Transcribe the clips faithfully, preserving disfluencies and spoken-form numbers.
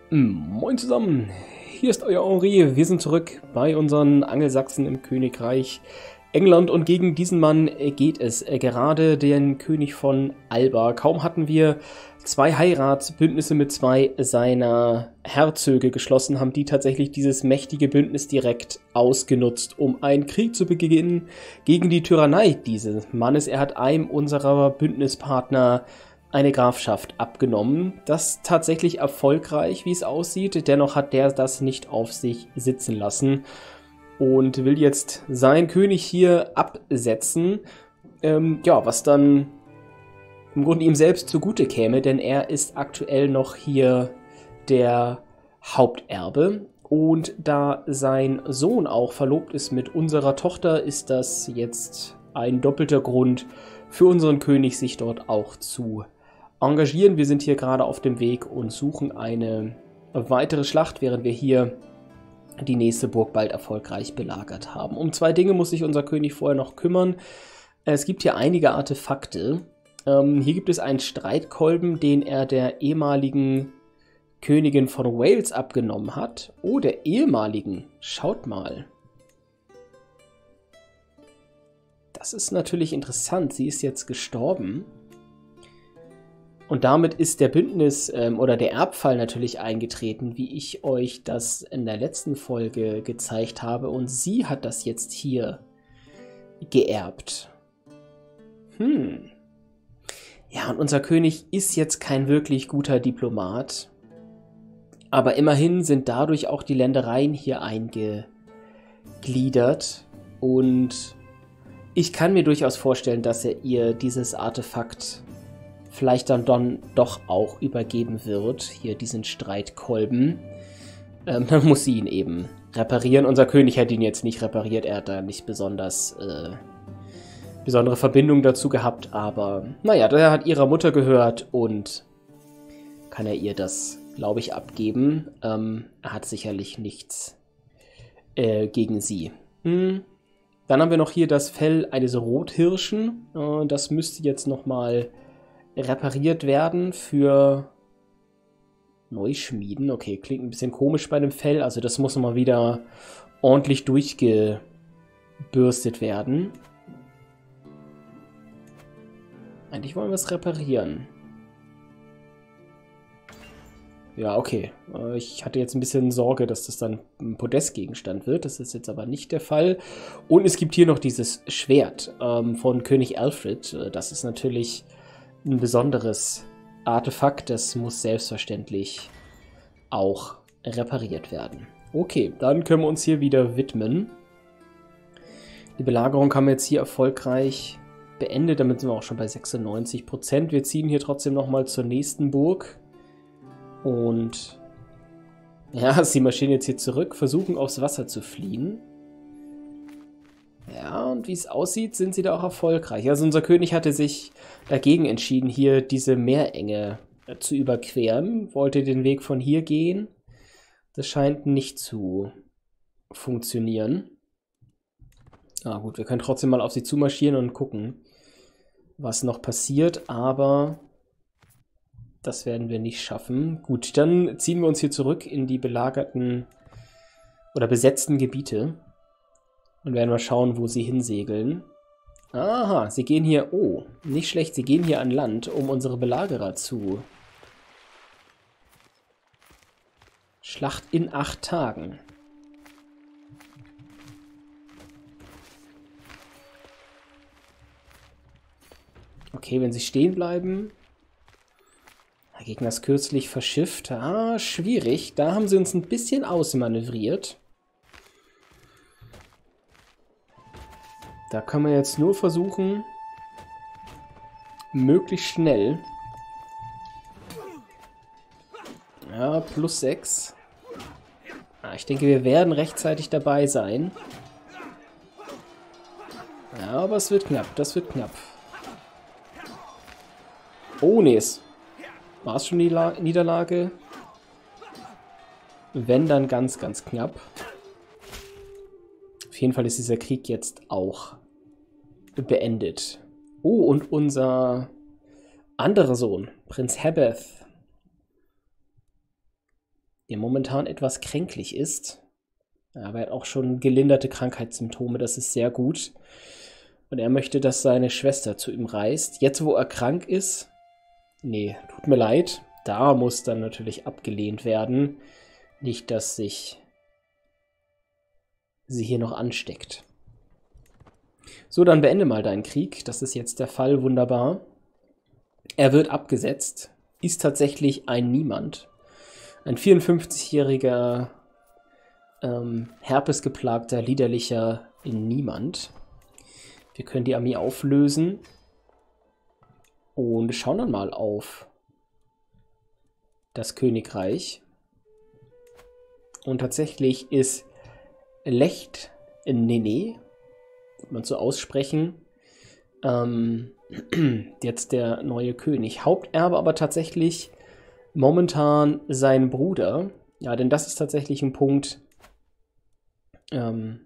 Moin zusammen, hier ist euer Henri. Wir sind zurück bei unseren Angelsachsen im Königreich England und gegen diesen Mann geht es gerade, den König von Alba. Kaum hatten wir zwei Heiratsbündnisse mit zwei seiner Herzöge geschlossen, haben die tatsächlich dieses mächtige Bündnis direkt ausgenutzt, um einen Krieg zu beginnen gegen die Tyrannei dieses Mannes. Er hat einem unserer Bündnispartner eine Grafschaft abgenommen. Das tatsächlich erfolgreich, wie es aussieht. Dennoch hat der das nicht auf sich sitzen lassen und will jetzt seinen König hier absetzen. Ähm, ja, was dann im Grunde ihm selbst zugute käme, denn er ist aktuell noch hier der Haupterbe. Und da sein Sohn auch verlobt ist mit unserer Tochter, ist das jetzt ein doppelter Grund für unseren König, sich dort auch zu engagieren. Wir sind hier gerade auf dem Weg und suchen eine weitere Schlacht, während wir hier die nächste Burg bald erfolgreich belagert haben. Um zwei Dinge muss sich unser König vorher noch kümmern. Es gibt hier einige Artefakte. Ähm, hier gibt es einen Streitkolben, den er der ehemaligen Königin von Wales abgenommen hat. Oh, der ehemaligen. Schaut mal. Das ist natürlich interessant. Sie ist jetzt gestorben. Und damit ist der Bündnis ähm, oder der Erbfall natürlich eingetreten, wie ich euch das in der letzten Folge gezeigt habe. Und sie hat das jetzt hier geerbt. Hm. Ja, und unser König ist jetzt kein wirklich guter Diplomat. Aber immerhin sind dadurch auch die Ländereien hier eingegliedert. Und ich kann mir durchaus vorstellen, dass er ihr dieses Artefakt vielleicht dann, dann doch auch übergeben wird, hier diesen Streitkolben. Ähm, dann muss sie ihn eben reparieren. Unser König hat ihn jetzt nicht repariert, er hat da nicht besonders äh, besondere Verbindung dazu gehabt, aber naja, der hat ihrer Mutter gehört und kann er ihr das, glaube ich, abgeben. Ähm, er hat sicherlich nichts äh, gegen sie. Hm. Dann haben wir noch hier das Fell eines Rothirschen. Äh, das müsste jetzt nochmal repariert werden für Neuschmieden. Okay, klingt ein bisschen komisch bei dem Fell. Also das muss mal wieder ordentlich durchgebürstet werden. Eigentlich wollen wir es reparieren. Ja, okay. Ich hatte jetzt ein bisschen Sorge, dass das dann ein Podestgegenstand wird. Das ist jetzt aber nicht der Fall. Und es gibt hier noch dieses Schwert ähm, von König Alfred. Das ist natürlich ein besonderes Artefakt, das muss selbstverständlich auch repariert werden. Okay, dann können wir uns hier wieder widmen. Die Belagerung haben wir jetzt hier erfolgreich beendet, damit sind wir auch schon bei sechsundneunzig Prozent. Wir ziehen hier trotzdem nochmal zur nächsten Burg. Und ja, sie marschieren jetzt hier zurück, versuchen aufs Wasser zu fliehen. Ja, und wie es aussieht, sind sie da auch erfolgreich. Also unser König hatte sich dagegen entschieden, hier diese Meerenge zu überqueren. Wollte den Weg von hier gehen. Das scheint nicht zu funktionieren. Ah gut, wir können trotzdem mal auf sie zumarschieren und gucken, was noch passiert. Aber das werden wir nicht schaffen. Gut, dann ziehen wir uns hier zurück in die belagerten oder besetzten Gebiete. Und werden mal schauen, wo sie hinsegeln. Aha, sie gehen hier... Oh, nicht schlecht. Sie gehen hier an Land, um unsere Belagerer zu... Schlacht in acht Tagen. Okay, wenn sie stehen bleiben... Der Gegner ist kürzlich verschifft. Ah, schwierig. Da haben sie uns ein bisschen ausmanövriert. Da können wir jetzt nur versuchen, möglichst schnell. Ja, plus sechs. Ah, ich denke, wir werden rechtzeitig dabei sein. Ja, aber es wird knapp, das wird knapp. Oh, nee, es war es schon die La- Niederlage? Wenn, dann ganz, ganz knapp. Auf jeden Fall ist dieser Krieg jetzt auch beendet. Oh, und unser anderer Sohn, Prinz Hebeth, der momentan etwas kränklich ist. Aber er hat auch schon gelinderte Krankheitssymptome, das ist sehr gut. Und er möchte, dass seine Schwester zu ihm reist. Jetzt, wo er krank ist, nee, tut mir leid, da muss dann natürlich abgelehnt werden. Nicht, dass sich sie hier noch ansteckt. So, dann beende mal deinen Krieg. Das ist jetzt der Fall, wunderbar. Er wird abgesetzt, ist tatsächlich ein Niemand. Ein vierundfünfzigjähriger, ähm, herpesgeplagter, liederlicher Niemand. Wir können die Armee auflösen und schauen dann mal auf das Königreich. Und tatsächlich ist Lecht Nene, wird man so aussprechen, ähm, jetzt der neue König. Haupterbe aber tatsächlich momentan sein Bruder. Ja, denn das ist tatsächlich ein Punkt, ähm,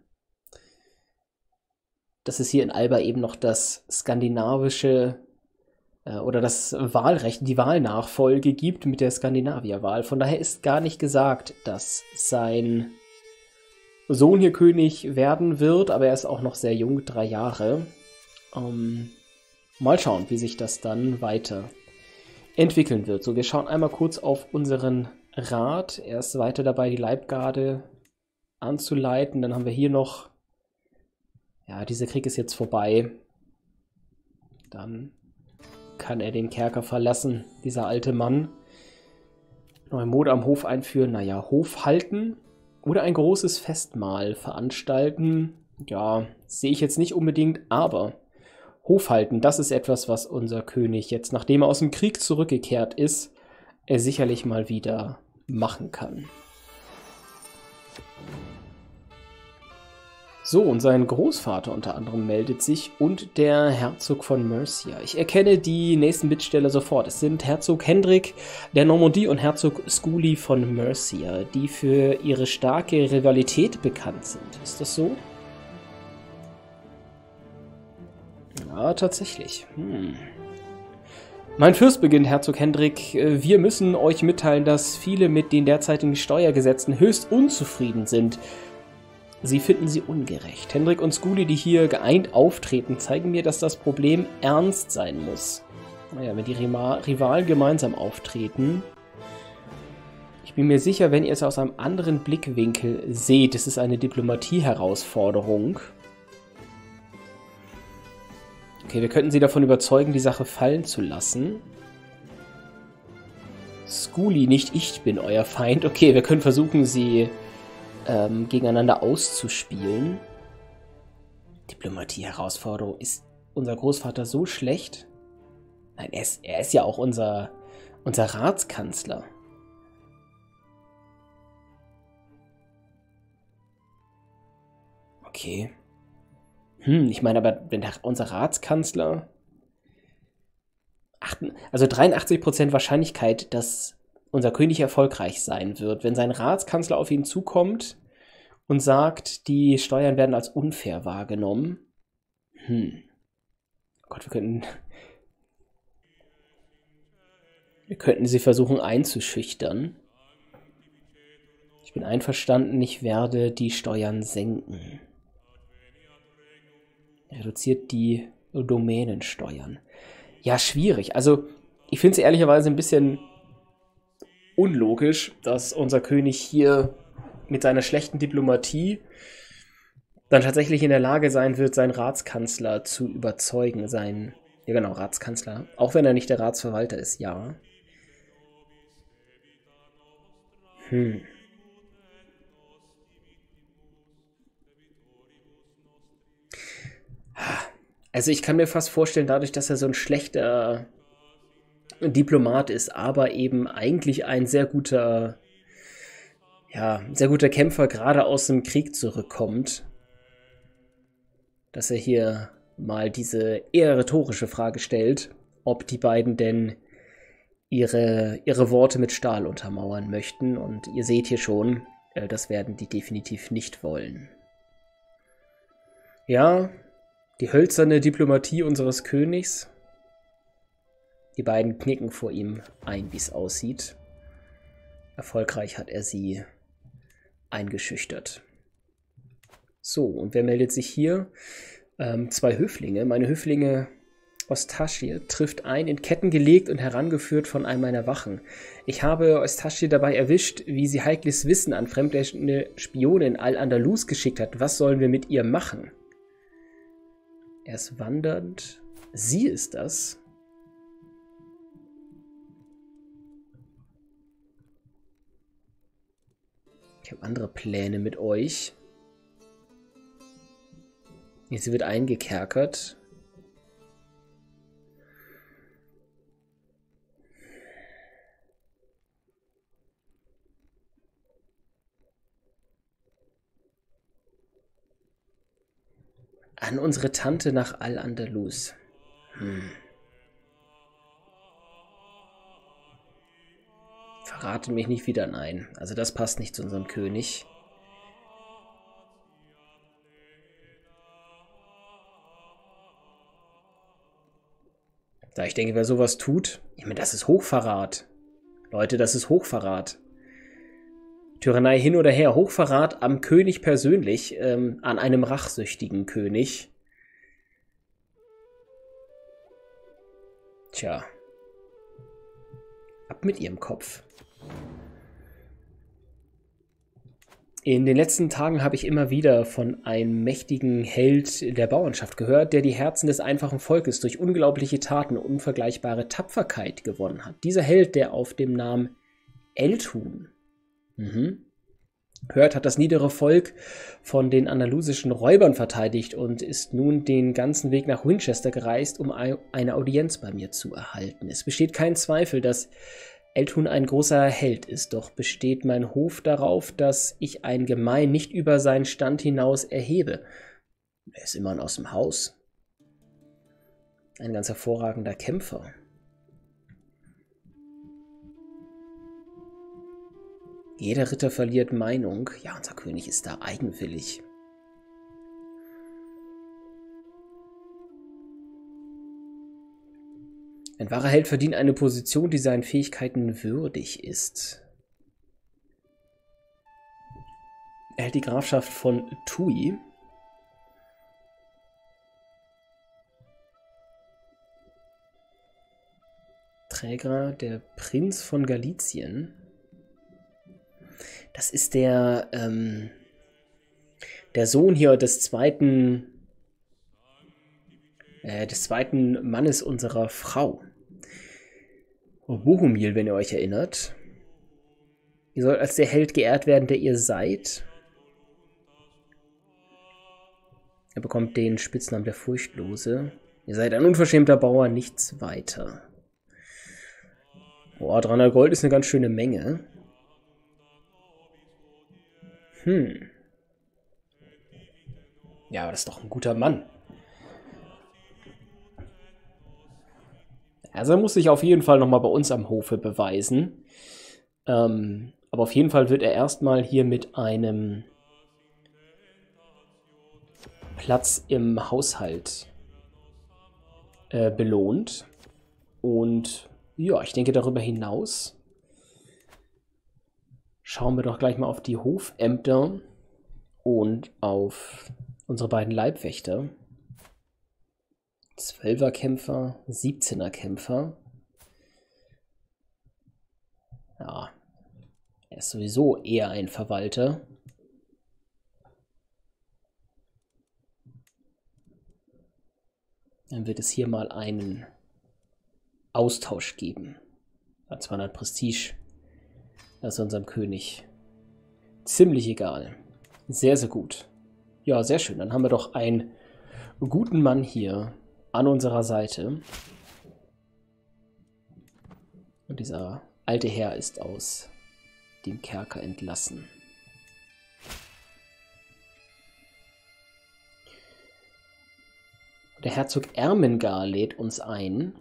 dass es hier in Alba eben noch das skandinavische äh, oder das Wahlrecht, die Wahlnachfolge gibt mit der Skandinavierwahl. Von daher ist gar nicht gesagt, dass sein Sohn hier König werden wird, aber er ist auch noch sehr jung, drei Jahre. Ähm, mal schauen, wie sich das dann weiter entwickeln wird. So, wir schauen einmal kurz auf unseren Rat. Er ist weiter dabei, die Leibgarde anzuleiten. Dann haben wir hier noch, ja, dieser Krieg ist jetzt vorbei. Dann kann er den Kerker verlassen, dieser alte Mann. Neue Mode am Hof einführen, naja, Hof halten oder ein großes Festmahl veranstalten. Ja, sehe ich jetzt nicht unbedingt, aber Hof halten, das ist etwas, was unser König jetzt, nachdem er aus dem Krieg zurückgekehrt ist, er sicherlich mal wieder machen kann. So, und sein Großvater unter anderem meldet sich und der Herzog von Mercia. Ich erkenne die nächsten Bittsteller sofort. Es sind Herzog Hendrik der Normandie und Herzog Skuli von Mercia, die für ihre starke Rivalität bekannt sind. Ist das so? Ja, tatsächlich. Hm. Mein Fürst, beginnt Herzog Hendrik, wir müssen euch mitteilen, dass viele mit den derzeitigen Steuergesetzen höchst unzufrieden sind. Sie finden sie ungerecht. Hendrik und Skuli, die hier geeint auftreten, zeigen mir, dass das Problem ernst sein muss. Naja, wenn die Rivalen gemeinsam auftreten. Ich bin mir sicher, wenn ihr es aus einem anderen Blickwinkel seht, es ist eine Diplomatie-Herausforderung. Okay, wir könnten sie davon überzeugen, die Sache fallen zu lassen. Skuli, nicht ich bin euer Feind. Okay, wir können versuchen, sie ähm, gegeneinander auszuspielen. Diplomatie-Herausforderung. Ist unser Großvater so schlecht? Nein, er ist, er ist ja auch unser, unser Ratskanzler. Okay. Hm, ich meine aber, wenn der, unser Ratskanzler... Achten, also dreiundachtzig Prozent Wahrscheinlichkeit, dass unser König erfolgreich sein wird, wenn sein Ratskanzler auf ihn zukommt und sagt, die Steuern werden als unfair wahrgenommen. Hm. Oh Gott, wir könnten... Wir könnten sie versuchen einzuschüchtern. Ich bin einverstanden, ich werde die Steuern senken. Reduziert die Domänensteuern. Ja, schwierig. Also, ich finde es ehrlicherweise ein bisschen unlogisch, dass unser König hier mit seiner schlechten Diplomatie dann tatsächlich in der Lage sein wird, seinen Ratskanzler zu überzeugen. Sein, ja genau, Ratskanzler. Auch wenn er nicht der Ratsverwalter ist, ja. Hm. Also ich kann mir fast vorstellen, dadurch, dass er so ein schlechter Diplomat ist, aber eben eigentlich ein sehr guter, ja, sehr guter Kämpfer gerade aus dem Krieg zurückkommt, dass er hier mal diese eher rhetorische Frage stellt, ob die beiden denn ihre, ihre Worte mit Stahl untermauern möchten. Und ihr seht hier schon, äh, das werden die definitiv nicht wollen. Ja, die hölzerne Diplomatie unseres Königs. Die beiden knicken vor ihm ein, wie es aussieht. Erfolgreich hat er sie eingeschüchtert. So, und wer meldet sich hier? Ähm, zwei Höflinge. Meine Höflinge Ostashir trifft ein, in Ketten gelegt und herangeführt von einem meiner Wachen. Ich habe Ostashir dabei erwischt, wie sie heikles Wissen an fremde Spione in Al-Andalus geschickt hat. Was sollen wir mit ihr machen? Er ist wandernd. Sie ist das. Ich habe andere Pläne mit euch. Sie wird eingekerkert. An unsere Tante nach Al-Andalus. Hm. Verrate mich nicht wieder, nein. Also das passt nicht zu unserem König. Da ich denke, wer sowas tut, ich meine, das ist Hochverrat. Leute, das ist Hochverrat. Tyrannei hin oder her, Hochverrat am König persönlich, ähm, an einem rachsüchtigen König. Tja. Ab mit ihrem Kopf. In den letzten Tagen habe ich immer wieder von einem mächtigen Held der Bauernschaft gehört, der die Herzen des einfachen Volkes durch unglaubliche Taten und unvergleichbare Tapferkeit gewonnen hat. Dieser Held, der auf dem Namen Elthun mhm. hört, hat das niedere Volk von den andalusischen Räubern verteidigt und ist nun den ganzen Weg nach Winchester gereist, um eine Audienz bei mir zu erhalten. Es besteht kein Zweifel, dass Elthun ein großer Held ist, doch besteht mein Hof darauf, dass ich ein Gemein nicht über seinen Stand hinaus erhebe. Er ist immerhin aus dem Haus. Ein ganz hervorragender Kämpfer. Jeder Ritter verliert Meinung. Ja, unser König ist da eigenwillig. Ein wahrer Held verdient eine Position, die seinen Fähigkeiten würdig ist. Er hält die Grafschaft von Tui. Träger, der Prinz von Galizien. Das ist der, ähm, der Sohn hier des zweiten, äh, des zweiten Mannes unserer Frau. Bohumil, wenn ihr euch erinnert. Ihr sollt als der Held geehrt werden, der ihr seid. Er bekommt den Spitznamen der Furchtlose. Ihr seid ein unverschämter Bauer, nichts weiter. Boah, dreihundert Gold ist eine ganz schöne Menge. Hm. Ja, aber das ist doch ein guter Mann. Also er muss sich auf jeden Fall nochmal bei uns am Hofe beweisen. Ähm, aber auf jeden Fall wird er erstmal hier mit einem Platz im Haushalt äh, belohnt. Und ja, ich denke darüber hinaus schauen wir doch gleich mal auf die Hofämter und auf unsere beiden Leibwächter. Zwölfer-Kämpfer, siebzehner-Kämpfer. Ja, er ist sowieso eher ein Verwalter. Dann wird es hier mal einen Austausch geben. Hat zweihundert Prestige. Das ist unserem König ziemlich egal. Sehr, sehr gut. Ja, sehr schön. Dann haben wir doch einen guten Mann hier an unserer Seite. Und dieser alte Herr ist aus dem Kerker entlassen. Der Herzog Ermengar lädt uns ein.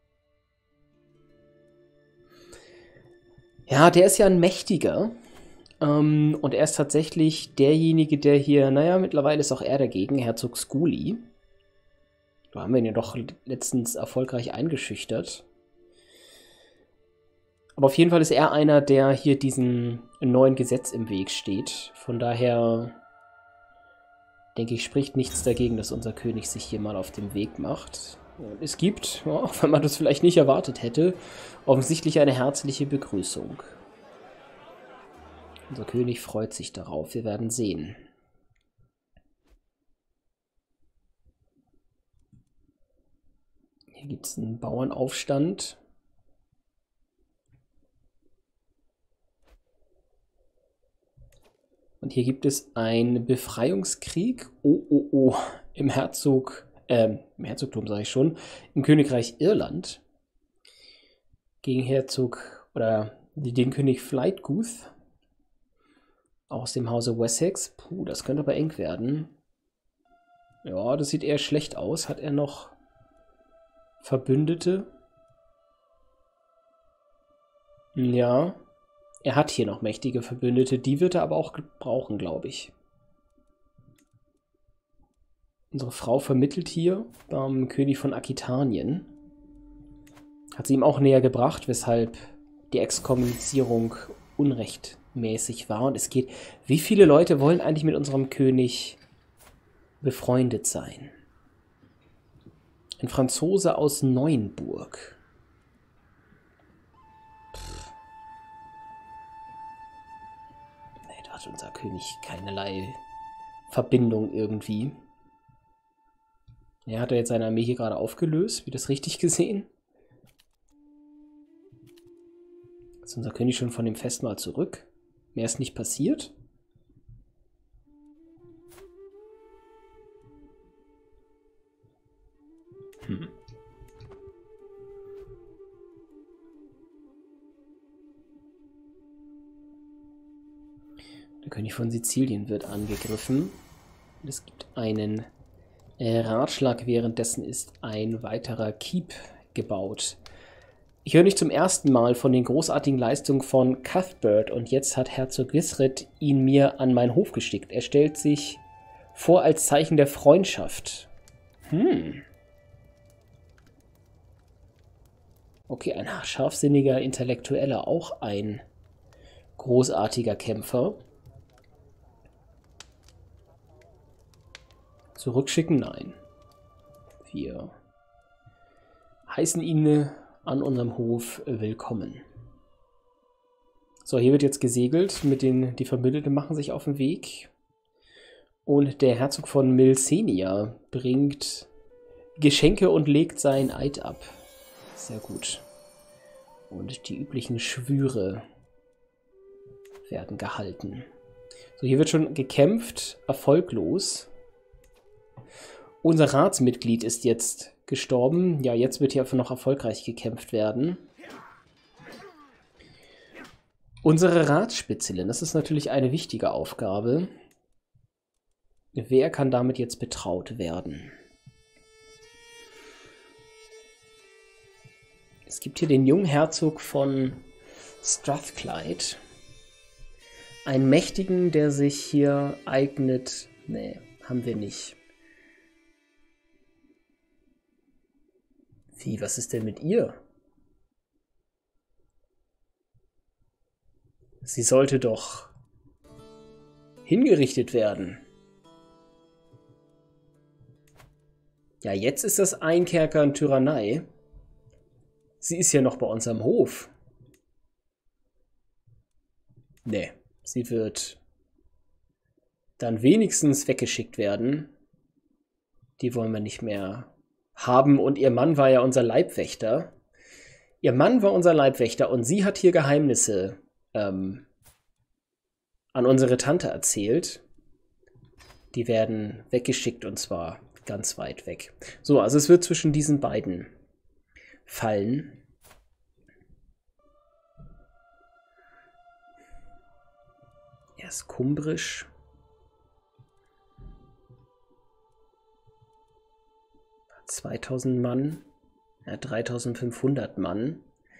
Ja, der ist ja ein Mächtiger. Ähm, und er ist tatsächlich derjenige, der hier, naja, mittlerweile ist auch er dagegen, Herzog Skuli. Da haben wir ihn ja doch letztens erfolgreich eingeschüchtert. Aber auf jeden Fall ist er einer, der hier diesem neuen Gesetz im Weg steht. Von daher denke ich, spricht nichts dagegen, dass unser König sich hier mal auf den Weg macht. Und es gibt, auch wenn man das vielleicht nicht erwartet hätte, offensichtlich eine herzliche Begrüßung. Unser König freut sich darauf. Wir werden sehen. Hier gibt es einen Bauernaufstand. Und hier gibt es einen Befreiungskrieg. Oh, oh, oh. Im Herzog, ähm, im Herzogtum sage ich schon, im Königreich Irland. Gegen Herzog, oder den König Flightgooth. Aus dem Hause Wessex. Puh, das könnte aber eng werden. Ja, das sieht eher schlecht aus. Hat er noch Verbündete? Ja. Er hat hier noch mächtige Verbündete, die wird er aber auch brauchen, glaube ich. Unsere Frau vermittelt hier beim König von Aquitanien. Hat sie ihm auch näher gebracht, weshalb die Exkommunizierung unrechtmäßig war. Und es geht, wie viele Leute wollen eigentlich mit unserem König befreundet sein? Ein Franzose aus Neuenburg. Unser König keinerlei Verbindung irgendwie. Er hat ja jetzt seine Armee hier gerade aufgelöst. Wie das richtig gesehen? Ist unser König schon von dem Festmahl zurück? Mehr ist nicht passiert? Hm. Der König von Sizilien wird angegriffen. Es gibt einen äh, Ratschlag, währenddessen ist ein weiterer Keep gebaut. Ich höre nicht zum ersten Mal von den großartigen Leistungen von Cuthbert und jetzt hat Herzog Gisred ihn mir an meinen Hof geschickt. Er stellt sich vor als Zeichen der Freundschaft. Hm. Okay, ein scharfsinniger Intellektueller, auch ein großartiger Kämpfer. Zurückschicken? Nein. Wir heißen ihn an unserem Hof willkommen. So, hier wird jetzt gesegelt. Mit den, die Verbündeten machen sich auf den Weg. Und der Herzog von Milcenia bringt Geschenke und legt seinen Eid ab. Sehr gut. Und die üblichen Schwüre werden gehalten. So, hier wird schon gekämpft, erfolglos. Unser Ratsmitglied ist jetzt gestorben. Ja, jetzt wird hier einfach noch erfolgreich gekämpft werden. Unsere Ratsspitzelin, das ist natürlich eine wichtige Aufgabe. Wer kann damit jetzt betraut werden? Es gibt hier den jungen Herzog von Strathclyde. Einen Mächtigen, der sich hier eignet. Nee, haben wir nicht. Wie, was ist denn mit ihr? Sie sollte doch hingerichtet werden. Ja, jetzt ist das Einkerkern Tyrannei. Sie ist ja noch bei uns am Hof. Nee, sie wird dann wenigstens weggeschickt werden. Die wollen wir nicht mehr haben. Und ihr Mann war ja unser Leibwächter. Ihr Mann war unser Leibwächter und sie hat hier Geheimnisse ähm, an unsere Tante erzählt. Die werden weggeschickt und zwar ganz weit weg. So, also es wird zwischen diesen beiden fallen. Er ist kumbrisch. zweitausend Mann. Er hat dreitausendfünfhundert Mann.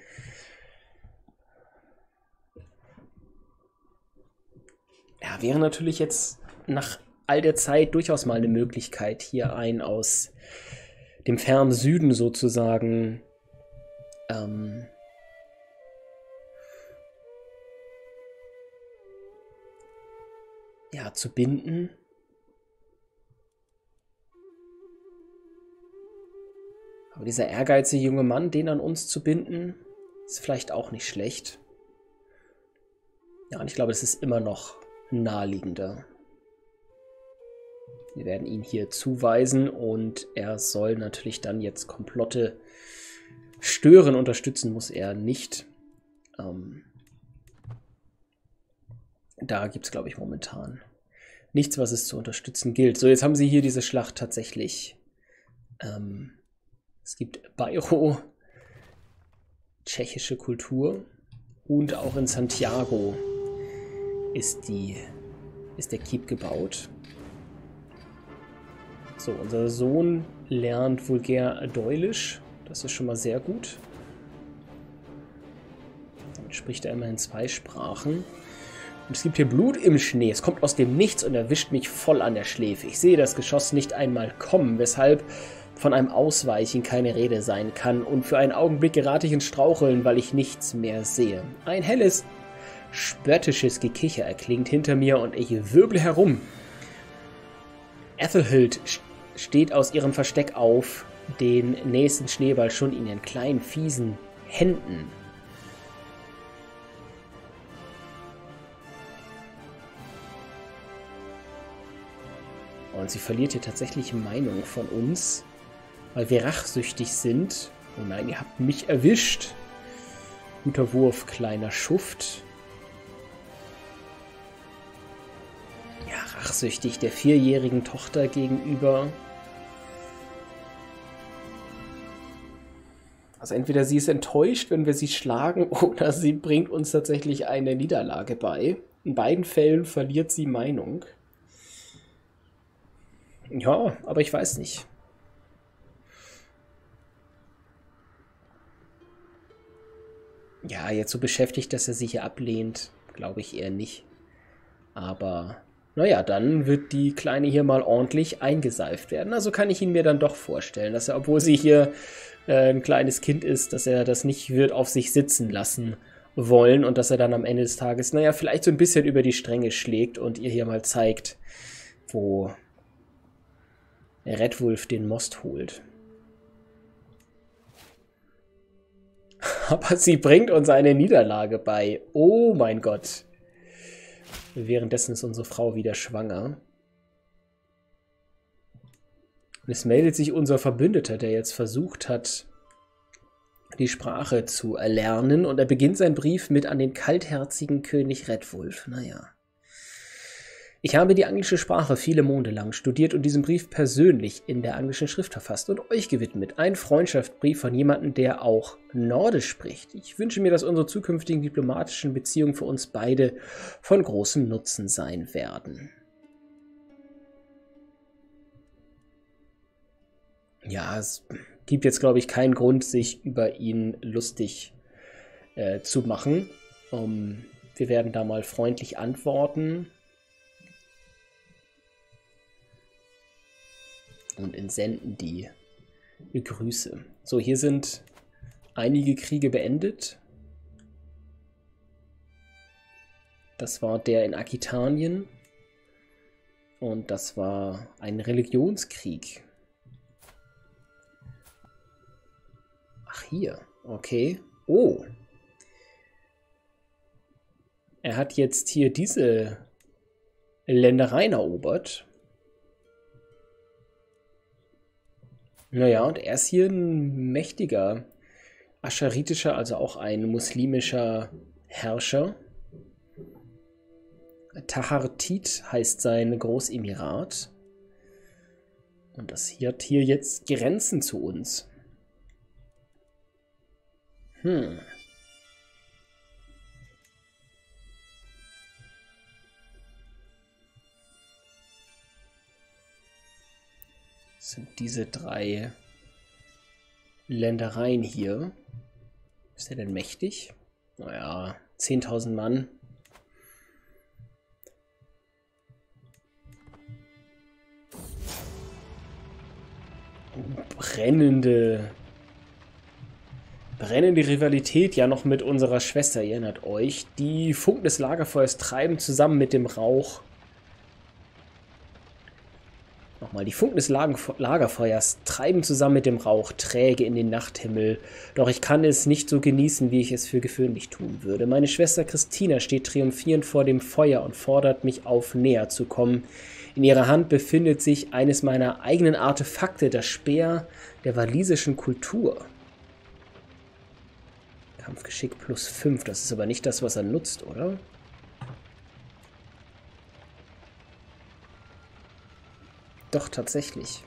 Ja, wäre natürlich jetzt nach all der Zeit durchaus mal eine Möglichkeit, hier einen aus dem fernen Süden sozusagen ähm, ja, zu binden. Aber dieser ehrgeizige junge Mann, den an uns zu binden, ist vielleicht auch nicht schlecht. Ja, und ich glaube, es ist immer noch naheliegender. Wir werden ihn hier zuweisen und er soll natürlich dann jetzt Komplotte stören. Unterstützen muss er nicht. Ähm, da gibt es, glaube ich, momentan nichts, was es zu unterstützen gilt. So, jetzt haben sie hier diese Schlacht tatsächlich. Ähm, es gibt Bairro, tschechische Kultur, und auch in Santiago ist, die, ist der Keep gebaut. So, unser Sohn lernt vulgär Däulisch. Das ist schon mal sehr gut. Damit spricht er immerhin zwei Sprachen. Und es gibt hier Blut im Schnee. Es kommt aus dem Nichts und erwischt mich voll an der Schläfe. Ich sehe das Geschoss nicht einmal kommen, weshalb von einem Ausweichen keine Rede sein kann. Und für einen Augenblick gerate ich ins Straucheln, weil ich nichts mehr sehe. Ein helles, spöttisches Gekicher erklingt hinter mir und ich wirble herum. Ethelhild steht aus ihrem Versteck auf, den nächsten Schneeball schon in ihren kleinen, fiesen Händen. Und sie verliert hier tatsächlich Meinung von uns, weil wir rachsüchtig sind. Oh nein, ihr habt mich erwischt. Guter Wurf, kleiner Schuft. Ja, rachsüchtig der vierjährigen Tochter gegenüber. Also entweder sie ist enttäuscht, wenn wir sie schlagen, oder sie bringt uns tatsächlich eine Niederlage bei. In beiden Fällen verliert sie Meinung. Ja, aber ich weiß nicht. Ja, jetzt so beschäftigt, dass er sich hier ablehnt, glaube ich eher nicht. Aber naja, dann wird die Kleine hier mal ordentlich eingeseift werden. Also kann ich ihn mir dann doch vorstellen, dass er, obwohl sie hier äh, ein kleines Kind ist, dass er das nicht wird auf sich sitzen lassen wollen und dass er dann am Ende des Tages, naja, vielleicht so ein bisschen über die Stränge schlägt und ihr hier mal zeigt, wo Red Wolf den Most holt. Aber sie bringt uns eine Niederlage bei. Oh mein Gott. Währenddessen ist unsere Frau wieder schwanger. Und es meldet sich unser Verbündeter, der jetzt versucht hat, die Sprache zu erlernen. Und er beginnt seinen Brief mit an den kaltherzigen König Red Wolf. Naja. Ich habe die englische Sprache viele Monde lang studiert und diesen Brief persönlich in der englischen Schrift verfasst und euch gewidmet. Ein Freundschaftsbrief von jemandem, der auch Nordisch spricht. Ich wünsche mir, dass unsere zukünftigen diplomatischen Beziehungen für uns beide von großem Nutzen sein werden. Ja, es gibt jetzt, glaube ich, keinen Grund, sich über ihn lustig äh, zu machen. Um, wir werden da mal freundlich antworten. Und entsenden die Grüße. So, hier sind einige Kriege beendet. Das war der in Aquitanien. Und das war ein Religionskrieg. Ach, hier. Okay. Oh. Er hat jetzt hier diese Ländereien erobert. Naja, und er ist hier ein mächtiger ascharitischer, also auch ein muslimischer Herrscher. Tahartit heißt sein Großemirat. Und das hier hat hier jetzt Grenzen zu uns. Hm. Sind diese drei Ländereien hier. Ist er denn mächtig? Naja, zehntausend Mann. Brennende, brennende Rivalität ja noch mit unserer Schwester, ihr erinnert euch. Die Funken des Lagerfeuers treiben zusammen mit dem Rauch Nochmal, die Funken des Lagen Lagerfeuers treiben zusammen mit dem Rauch träge in den Nachthimmel, doch ich kann es nicht so genießen, wie ich es für gewöhnlich tun würde. Meine Schwester Christina steht triumphierend vor dem Feuer und fordert mich auf, näher zu kommen. In ihrer Hand befindet sich eines meiner eigenen Artefakte, das Speer der walisischen Kultur. Kampfgeschick plus fünf, das ist aber nicht das, was er nutzt, oder? Doch, tatsächlich.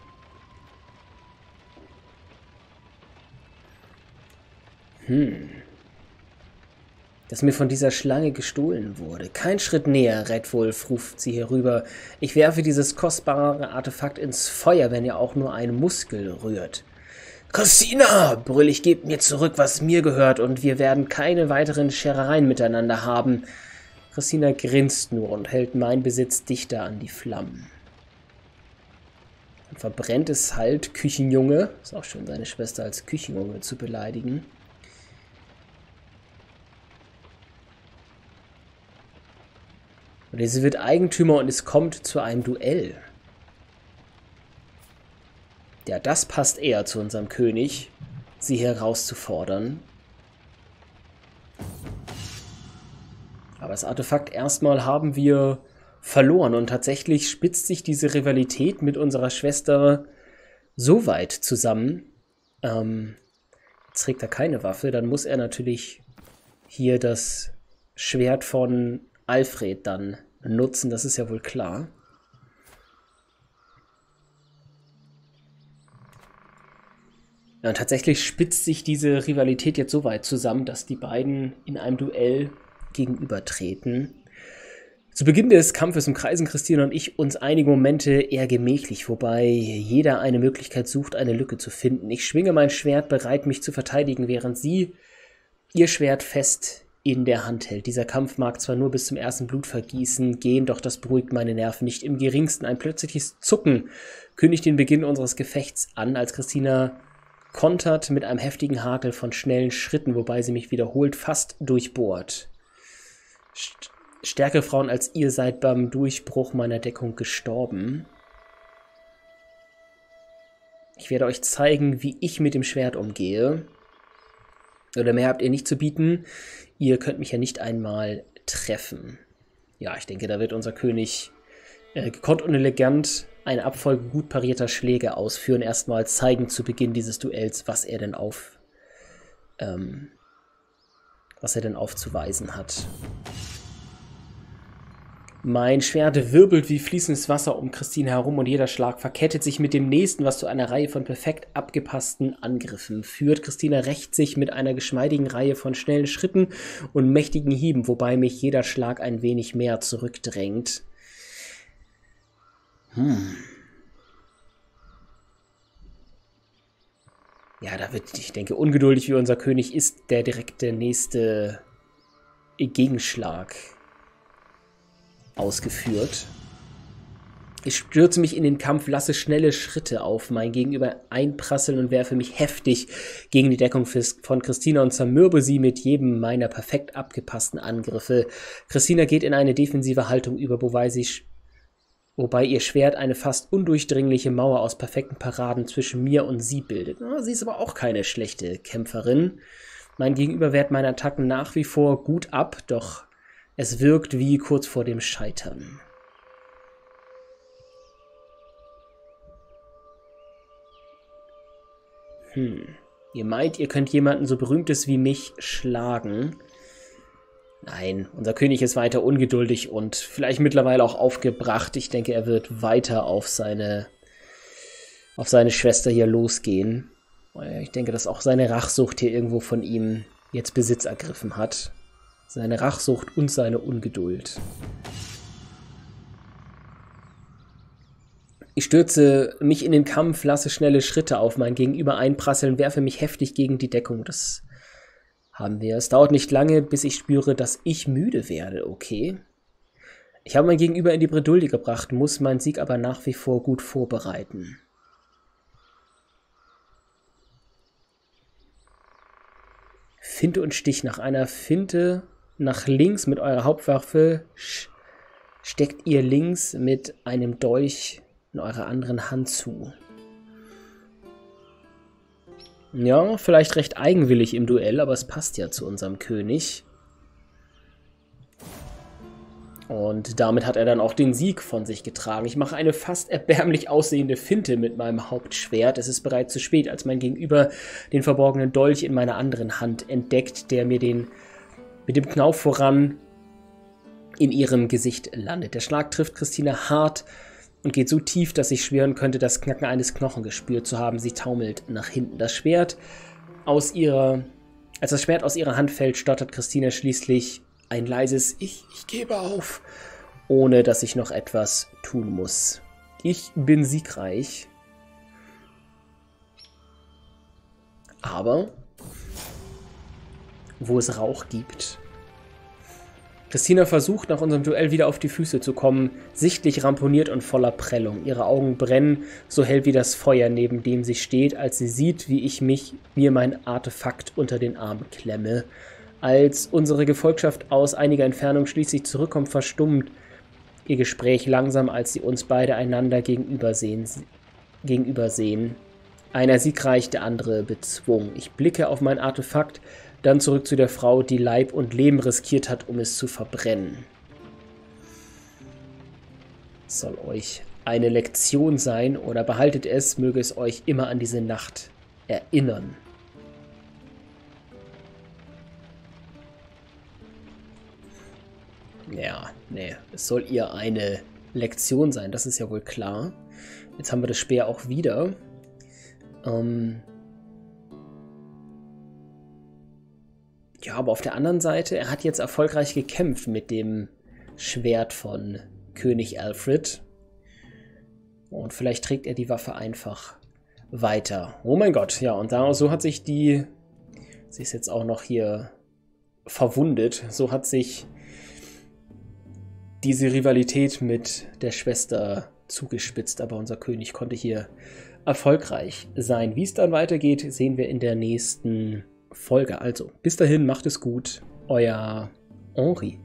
Hm. Das mir von dieser Schlange gestohlen wurde. Kein Schritt näher, Redwolf, ruft sie herüber. Ich werfe dieses kostbare Artefakt ins Feuer, wenn ihr auch nur einen Muskel rührt. Christina, brüll ich, gebt mir zurück, was mir gehört, und wir werden keine weiteren Scherereien miteinander haben. Christina grinst nur und hält meinen Besitz dichter an die Flammen. Dann verbrennt es halt, Küchenjunge. Ist auch schön, seine Schwester als Küchenjunge zu beleidigen. Und sie wird Eigentümer und es kommt zu einem Duell. Ja, das passt eher zu unserem König, sie herauszufordern. Aber das Artefakt erstmal haben wir verloren und tatsächlich spitzt sich diese Rivalität mit unserer Schwester so weit zusammen. Ähm, jetzt trägt er keine Waffe, dann muss er natürlich hier das Schwert von Alfred dann nutzen, das ist ja wohl klar. Ja, und tatsächlich spitzt sich diese Rivalität jetzt so weit zusammen, dass die beiden in einem Duell gegenübertreten. Zu Beginn des Kampfes umkreisen Christina und ich uns einige Momente eher gemächlich, wobei jeder eine Möglichkeit sucht, eine Lücke zu finden. Ich schwinge mein Schwert, bereit mich zu verteidigen, während sie ihr Schwert fest in der Hand hält. Dieser Kampf mag zwar nur bis zum ersten Blutvergießen gehen, doch das beruhigt meine Nerven nicht im geringsten. Ein plötzliches Zucken kündigt den Beginn unseres Gefechts an, als Christina kontert mit einem heftigen Hakel von schnellen Schritten, wobei sie mich wiederholt fast durchbohrt. St Stärkere Frauen als ihr seid beim Durchbruch meiner Deckung gestorben. Ich werde euch zeigen, wie ich mit dem Schwert umgehe. Oder mehr habt ihr nicht zu bieten. Ihr könnt mich ja nicht einmal treffen. Ja, ich denke, da wird unser König äh, gekonnt und elegant eine Abfolge gut parierter Schläge ausführen. Erstmal zeigen zu Beginn dieses Duells, was er denn auf, ähm, was er denn aufzuweisen hat. Mein Schwert wirbelt wie fließendes Wasser um Christine herum und jeder Schlag verkettet sich mit dem nächsten, was zu einer Reihe von perfekt abgepassten Angriffen führt. Christine rächt sich mit einer geschmeidigen Reihe von schnellen Schritten und mächtigen Hieben, wobei mich jeder Schlag ein wenig mehr zurückdrängt. Hm. Ja, da wird, ich denke, ungeduldig wie unser König ist der direkte nächste Gegenschlag ausgeführt. Ich stürze mich in den Kampf, lasse schnelle Schritte auf mein Gegenüber einprasseln und werfe mich heftig gegen die Deckung von Christina und zermürbe sie mit jedem meiner perfekt abgepassten Angriffe. Christina geht in eine defensive Haltung über, wobei, sie, wobei ihr Schwert eine fast undurchdringliche Mauer aus perfekten Paraden zwischen mir und sie bildet. Sie ist aber auch keine schlechte Kämpferin. Mein Gegenüber wehrt meine Attacken nach wie vor gut ab, doch es wirkt wie kurz vor dem Scheitern. Hm. Ihr meint, ihr könnt jemanden so Berühmtes wie mich schlagen? Nein, unser König ist weiter ungeduldig und vielleicht mittlerweile auch aufgebracht. Ich denke, er wird weiter auf seine, auf seine Schwester hier losgehen. Ich denke, dass auch seine Rachsucht hier irgendwo von ihm jetzt Besitz ergriffen hat. Seine Rachsucht und seine Ungeduld. Ich stürze mich in den Kampf, lasse schnelle Schritte auf mein Gegenüber einprasseln, werfe mich heftig gegen die Deckung. Das haben wir. Es dauert nicht lange, bis ich spüre, dass ich müde werde, okay? Ich habe mein Gegenüber in die Bredouille gebracht, muss meinen Sieg aber nach wie vor gut vorbereiten. Finte und Stich. Nach einer Finte nach links mit eurer Hauptwaffe steckt ihr links mit einem Dolch in eurer anderen Hand zu. Ja, vielleicht recht eigenwillig im Duell, aber es passt ja zu unserem König. Und damit hat er dann auch den Sieg von sich getragen. Ich mache eine fast erbärmlich aussehende Finte mit meinem Hauptschwert. Es ist bereits zu spät, als mein Gegenüber den verborgenen Dolch in meiner anderen Hand entdeckt, der mir den mit dem Knauf voran in ihrem Gesicht landet. Der Schlag trifft Christina hart und geht so tief, dass ich schwören könnte, das Knacken eines Knochen gespürt zu haben. Sie taumelt nach hinten. Das Schwert aus ihrer, als das Schwert aus ihrer Hand fällt, stottert Christina schließlich ein leises Ich, ich gebe auf, ohne dass ich noch etwas tun muss. Ich bin siegreich. Aber wo es Rauch gibt. Christina versucht, nach unserem Duell wieder auf die Füße zu kommen, sichtlich ramponiert und voller Prellung. Ihre Augen brennen, so hell wie das Feuer, neben dem sie steht, als sie sieht, wie ich mich, mir mein Artefakt unter den Arm klemme. Als unsere Gefolgschaft aus einiger Entfernung schließlich zurückkommt, verstummt ihr Gespräch langsam, als sie uns beide einander gegenübersehen. gegenübersehen. Einer siegreich, der andere bezwungen. Ich blicke auf mein Artefakt, dann zurück zu der Frau, die Leib und Leben riskiert hat, um es zu verbrennen. Es soll euch eine Lektion sein, oder behaltet es, möge es euch immer an diese Nacht erinnern. Ja, nee, es soll ihr eine Lektion sein, das ist ja wohl klar. Jetzt haben wir das Speer auch wieder. Ähm ja, aber auf der anderen Seite, er hat jetzt erfolgreich gekämpft mit dem Schwert von König Alfred. Und vielleicht trägt er die Waffe einfach weiter. Oh mein Gott, ja, und da, so hat sich die, sie ist jetzt auch noch hier verwundet, so hat sich diese Rivalität mit der Schwester zugespitzt, aber unser König konnte hier erfolgreich sein. Wie es dann weitergeht, sehen wir in der nächsten Folge. Also, bis dahin, macht es gut. Euer Henri.